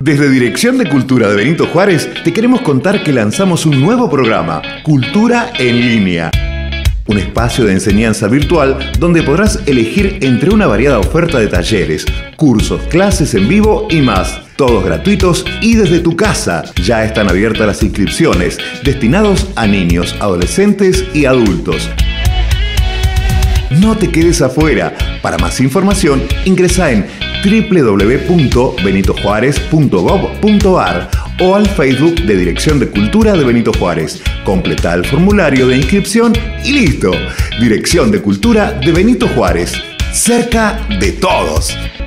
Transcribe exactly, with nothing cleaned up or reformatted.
Desde Dirección de Cultura de Benito Juárez te queremos contar que lanzamos un nuevo programa, Cultura en Línea. Un espacio de enseñanza virtual donde podrás elegir entre una variada oferta de talleres, cursos, clases en vivo y más. Todos gratuitos y desde tu casa. Ya están abiertas las inscripciones destinados a niños, adolescentes y adultos. No te quedes afuera. Para más información, ingresa en doble u doble u doble u punto benito juárez punto gob punto ar o al Facebook de Dirección de Cultura de Benito Juárez. Completa el formulario de inscripción y listo. Dirección de Cultura de Benito Juárez. Cerca de todos.